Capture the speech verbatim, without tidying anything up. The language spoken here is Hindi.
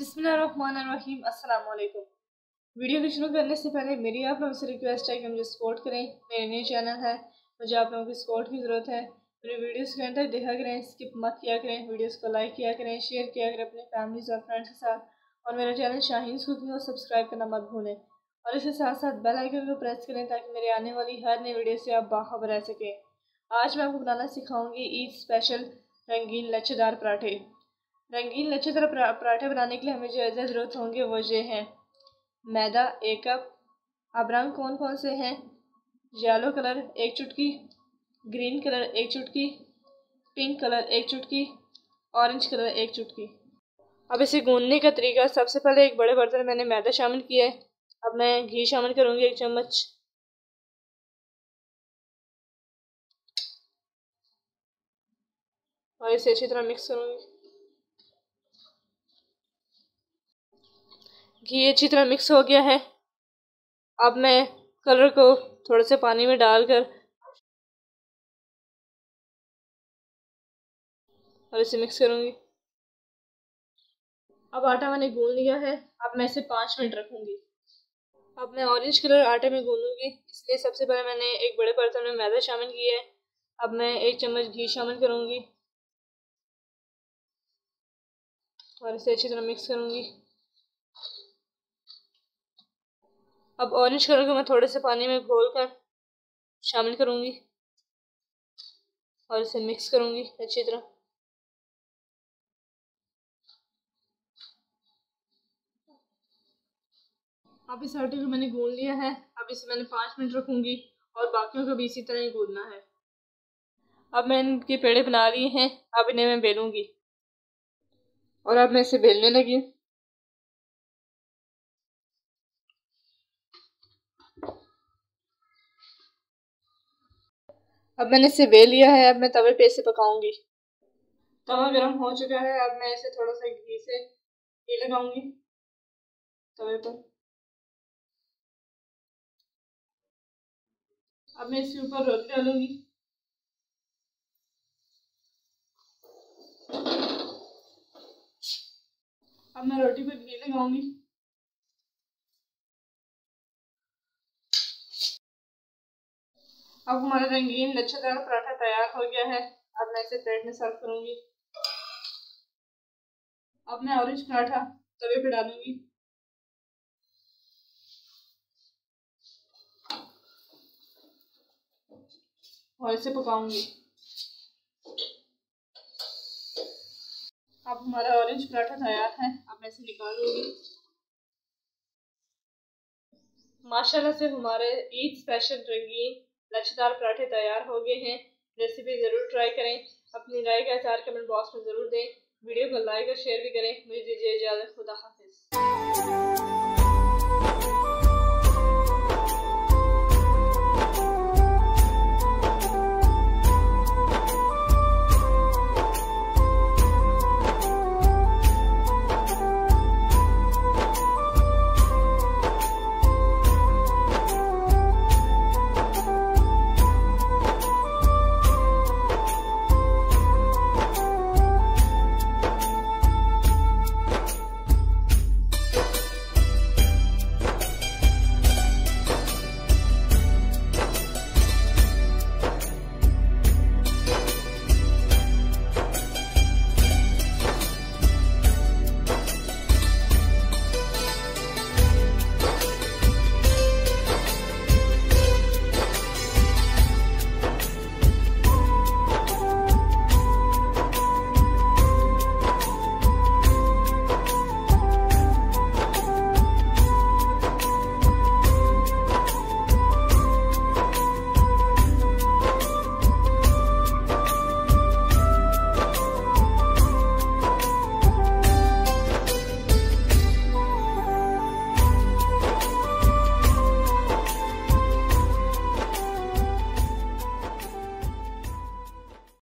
बिस्मिल्लाहिर्रहमानिर्रहीम। अस्सलाम वालेकुम। वीडियो को शुरू करने से पहले मेरी आप लोगों से रिक्वेस्ट है कि मुझे सपोर्ट करें। मेरे न्यू चैनल है, मुझे आप लोगों की सपोर्ट की ज़रूरत है। मेरी वीडियोस को एंड तक देखा करें, स्किप मत किया करें। वीडियोस को लाइक किया करें, शेयर किया करें अपने फैमिलीज़ और फ्रेंड्स के साथ। और मेरा चैनल शाहीन्स कुकिंग को सब्सक्राइब करना मत भूलें। और इसके साथ साथ बेल आइकन को प्रेस करें ताकि मेरे आने वाली हर नई वीडियो से आप बाखबर रह सकें। आज मैं आपको बनाना सिखाऊंगी ईद स्पेशल रंगीन लच्छेदार पराठे। रंगीन लच्छेदार पराठे बनाने के लिए हमें जो अज्जा ज़रूरत होंगे वो ये हैं। मैदा एक कप। अब रंग कौन कौन से हैं? येलो कलर एक चुटकी, ग्रीन कलर एक चुटकी, पिंक कलर एक चुटकी, ऑरेंज कलर एक चुटकी। अब इसे गूंदने का तरीका, सबसे पहले एक बड़े बर्तन में मैंने मैदा शामिल किया है। अब मैं घी शामिल करूँगी एक चम्मच। और इसे अच्छी तरह मिक्स करूँगी। घी अच्छी तरह मिक्स हो गया है। अब मैं कलर को थोड़े से पानी में डालकर और इसे मिक्स करूँगी। अब आटा मैंने गूंद लिया है। अब मैं इसे पाँच मिनट रखूँगी। अब मैं ऑरेंज कलर आटे में गूंदूंगी, इसलिए सबसे पहले मैंने एक बड़े बर्तन में मैदा शामिल किया है। अब मैं एक चम्मच घी शामिल करूँगी और इसे अच्छी तरह मिक्स करूँगी। अब ऑरेंज कलर को मैं थोड़े से पानी में घोल कर शामिल करूँगी और इसे मिक्स करूँगी अच्छी तरह। अब इस आटे को मैंने गूंद लिया है। अब इसे मैंने पाँच मिनट रखूँगी और बाकियों को भी इसी तरह ही गूंदना है। अब मैंने इनके पेड़े बना लिए हैं। अब इन्हें मैं बेलूँगी और अब मैं इसे बेलने लगी। अब मैंने इसे बेल लिया है। अब मैं तवे पे इसे पकाऊंगी। तवा गर्म हो चुका है। अब मैं इसे थोड़ा सा घी से घी लगाऊंगी तवे पर। अब मैं इसके ऊपर रोटी डालूंगी। अब मैं रोटी पर घी लगाऊंगी। अब हमारा रंगीन लच्छेदार पराठा तैयार हो गया है। अब मैं इसे प्लेट में सर्व करूंगी। अब मैं ऑरेंज पराठा तवे पे डालूंगी और इसे पकाऊंगी। अब हमारा ऑरेंज पराठा तैयार है। अब मैं इसे निकाल लूंगी। माशाल्लाह से हमारे ईद स्पेशल रंगीन लच्छेदार पराठे तैयार हो गए हैं। रेसिपी ज़रूर ट्राई करें। अपनी राय का इज़हार कमेंट बॉक्स में ज़रूर दें। वीडियो को लाइक और शेयर भी करें। मुझे दीजिए इजाज़त। खुदा हाफिज़।